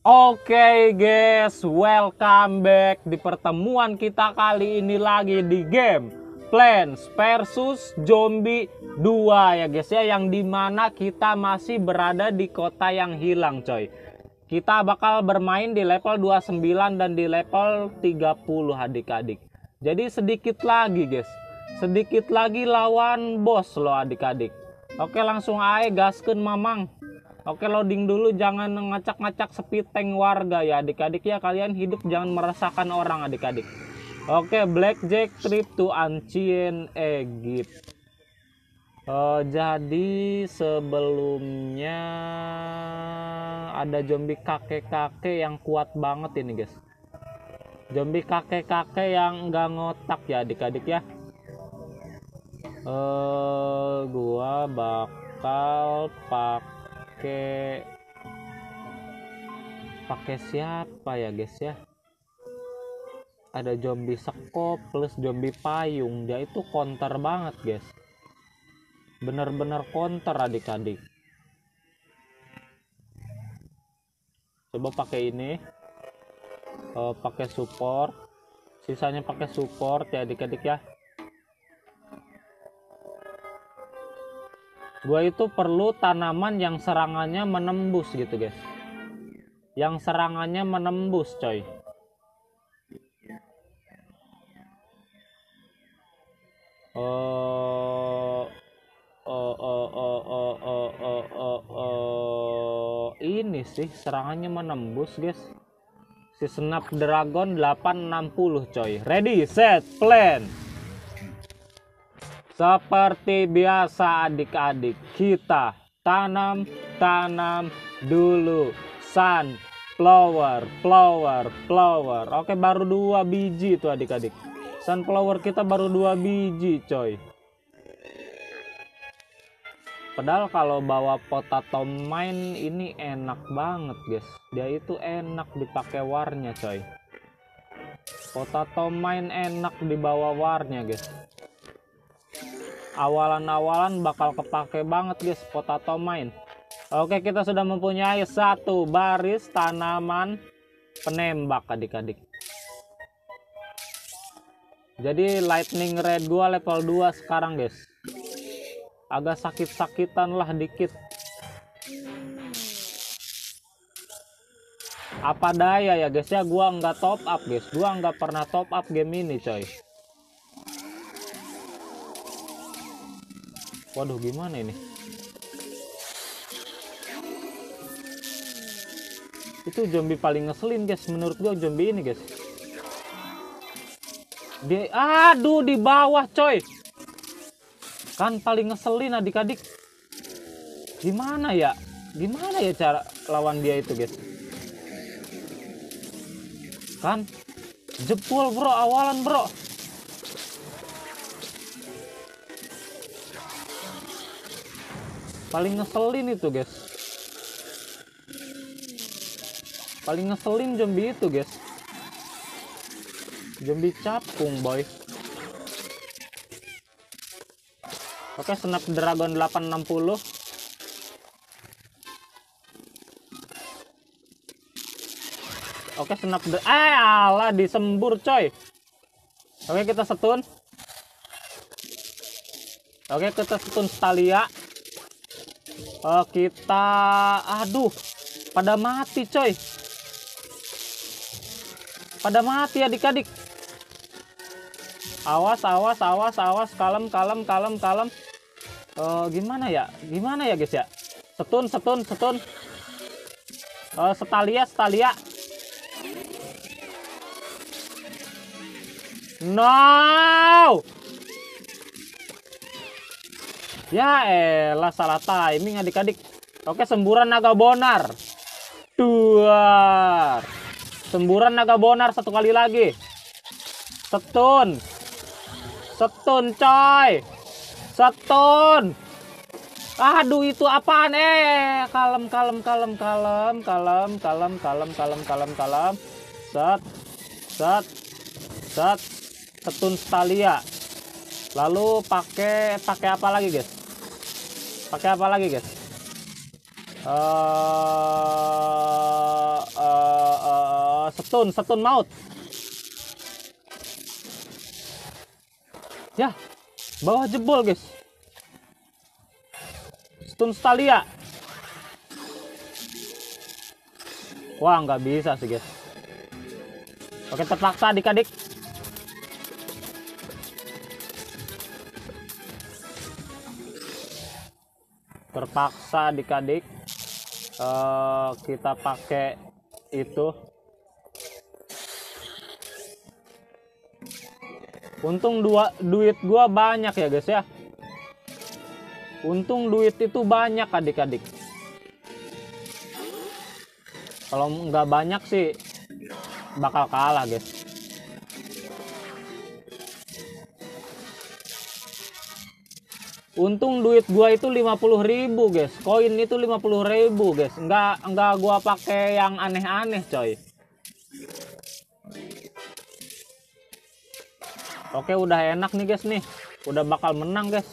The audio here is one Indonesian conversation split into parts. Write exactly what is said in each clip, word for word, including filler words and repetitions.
Oke guys, welcome back di pertemuan kita kali ini lagi di game Plants versus Zombie dua ya guys ya, yang dimana kita masih berada di kota yang hilang coy. Kita bakal bermain di level dua puluh sembilan dan di level tiga puluh adik-adik. Jadi sedikit lagi guys, sedikit lagi lawan bos loh adik-adik. Oke, langsung aja gaskeun mamang. Oke, loading dulu, jangan ngacak-ngacak speed tank warga ya adik-adik ya. Kalian hidup jangan meresahkan orang adik-adik. Oke, Blackjack trip to Ancient Egypt. Oh, jadi sebelumnya ada zombie kakek-kakek yang kuat banget ini guys. Zombie kakek-kakek yang nggak ngotak ya adik-adik ya. Eh, gua bakal pakai pakai pakai siapa ya guys ya. Ada zombie sekop plus zombie payung, dia itu counter banget guys, bener-bener counter adik-adik. Coba pakai ini, uh, pakai support, sisanya pakai support ya adik-adik ya. Gua itu perlu tanaman yang serangannya menembus gitu guys, yang serangannya menembus coy. Oh, oh, oh, oh, oh, oh, oh, oh, oh. Ini sih serangannya menembus guys, si Snapdragon delapan enam nol coy. Ready set plan. Seperti biasa adik-adik, kita tanam-tanam dulu sunflower, flower, flower. Oke, baru dua biji tuh adik-adik. Sunflower kita baru dua biji coy. Padahal kalau bawa potato mine ini enak banget guys. Dia itu enak dipakai warnya coy. Potato mine enak dibawa warnya guys. Awalan-awalan bakal kepake banget guys potato mine. Oke, kita sudah mempunyai satu baris tanaman penembak adik-adik. Jadi lightning red gua level dua sekarang guys. Agak sakit-sakitan lah dikit. Apa daya ya guys ya, gua nggak top up guys. Gua nggak pernah top up game ini coy. Waduh, gimana ini? Itu zombie paling ngeselin guys, menurut gua zombie ini guys. Dia, aduh, di bawah coy. Kan paling ngeselin adik-adik. Gimana ya? Gimana ya cara lawan dia itu guys? Kan jebol bro, awalan bro. Paling ngeselin itu guys, paling ngeselin zombie itu guys, zombie capung boy. Oke, Snapdragon delapan enam nol. Oke, Snapdragon, eh alah disembur coy. Oke, kita setun. Oke, kita setun Stalia. Oh, kita, aduh, pada mati coy, pada mati adik-adik. Awas, awas, awas, awas, kalem, kalem, kalem, kalem. Uh, gimana ya, gimana ya guys ya? Setun, setun, setun. Uh, Stalia, Stalia. No. Ya elah, salah timing adik-adik. Oke, semburan naga bonar. Dua. Semburan naga bonar satu kali lagi. Setun. Setun coy. Setun. Aduh, itu apaan? Eh, kalem, kalem, kalem, kalem, kalem, kalem, kalem, kalem, kalem, kalem. Set. Set. Set. Setun Stalia. Lalu pakai pakai apa lagi guys? Pakai apa lagi guys? Uh, uh, Stun, stun maut. Ya, bawah jebol guys. Stun Stalia. Wah, nggak bisa sih guys. Oke, terpaksa adik-adik. Terpaksa adik-adik. Uh, kita pakai itu. Untung dua duit gua banyak ya guys ya. Untung duit itu banyak adik-adik. Kalau nggak banyak sih bakal kalah guys. Untung duit gua itu lima puluh ribu guys. Koin itu lima puluh ribu guys. Nggak nggak gua pakai yang aneh-aneh coy. Oke, udah enak nih guys nih. Udah bakal menang guys.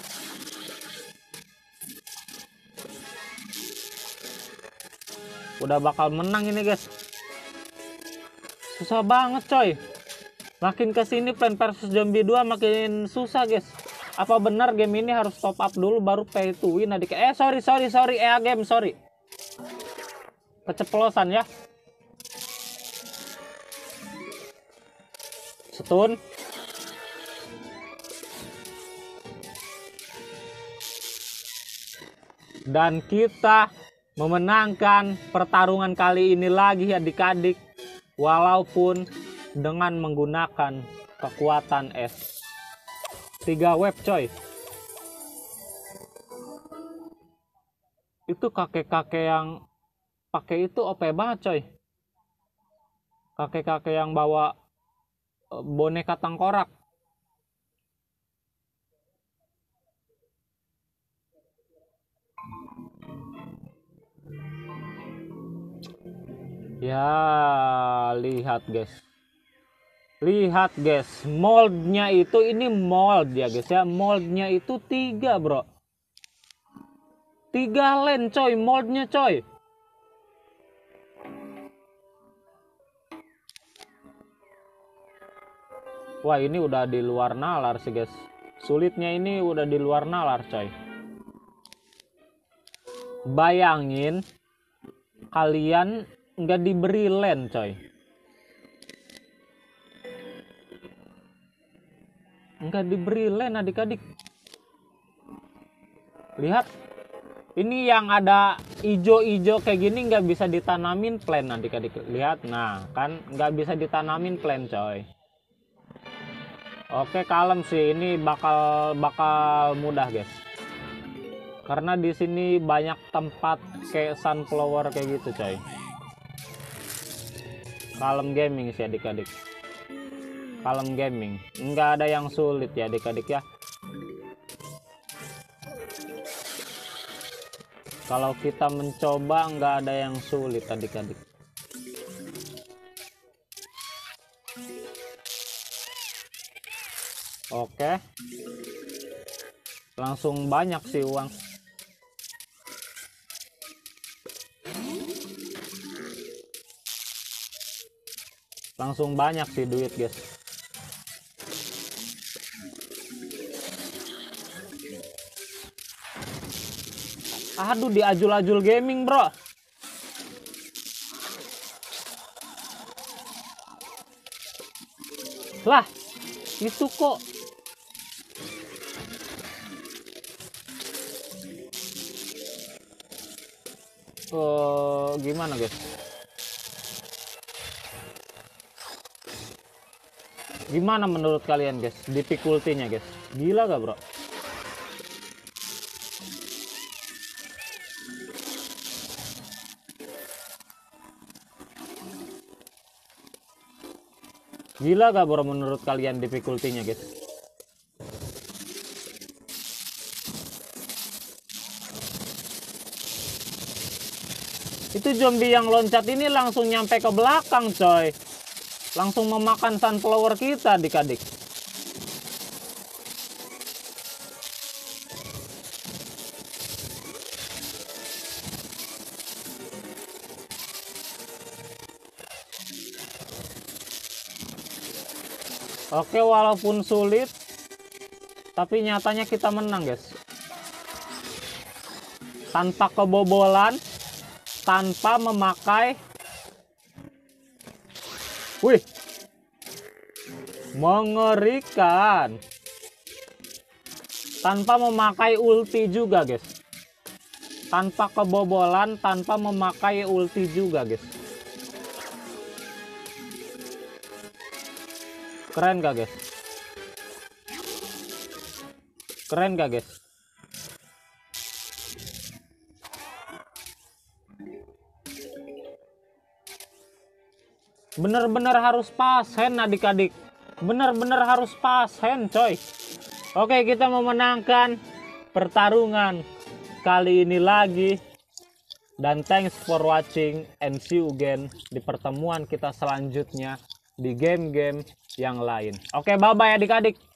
Udah bakal menang ini guys. Susah banget coy. Makin kesini Plants versus. Zombie dua makin susah guys. Apa benar game ini harus top up dulu baru pay to win adik? Eh sorry sorry sorry E A game sorry. Keceplosan ya. Stun. Dan kita memenangkan pertarungan kali ini lagi adik-adik. Walaupun dengan menggunakan kekuatan es. Tiga web coy. Itu kakek-kakek yang pakai itu O P banget coy. Kakek-kakek yang bawa boneka tengkorak. Ya, lihat guys. Lihat guys, moldnya itu ini mold ya guys ya. Moldnya itu tiga bro. Tiga lane coy, moldnya coy. Wah, ini udah di luar nalar sih guys. Sulitnya ini udah di luar nalar coy. Bayangin kalian nggak diberi lane coy. Nggak diberi lane adik-adik. Lihat. Ini yang ada ijo-ijo kayak gini nggak bisa ditanamin plant adik-adik. Lihat, nah kan nggak bisa ditanamin plant coy. Oke, kalem sih, ini bakal bakal mudah guys. Karena di sini banyak tempat kayak sunflower kayak gitu coy. Kalem gaming sih adik-adik. Kalem gaming, nggak ada yang sulit ya adik-adik ya. Kalau kita mencoba nggak ada yang sulit adik-adik. Oke. Langsung banyak sih uang. Langsung banyak sih duit guys. Aduh, diajul-ajul gaming bro. Lah, itu kok uh, gimana guys? Gimana menurut kalian guys? Difficulty-nya guys. Gila gak bro? Gila gak bro menurut kalian difficulty-nya guys? Itu zombie yang loncat ini langsung nyampe ke belakang coy. Langsung memakan sunflower kita adik-adik. Oke, walaupun sulit, tapi nyatanya kita menang, guys. Tanpa kebobolan, tanpa memakai... Wih, mengerikan. Tanpa memakai ulti juga, guys. Tanpa kebobolan, tanpa memakai ulti juga, guys. Keren gak, guys? Keren gak, guys? Bener-bener harus pas hand, adik-adik. Bener-bener harus pas hand, coy. Oke, kita memenangkan pertarungan kali ini lagi. Dan thanks for watching and see you again di pertemuan kita selanjutnya di game-game yang lain. Oke, bye-bye adik-adik.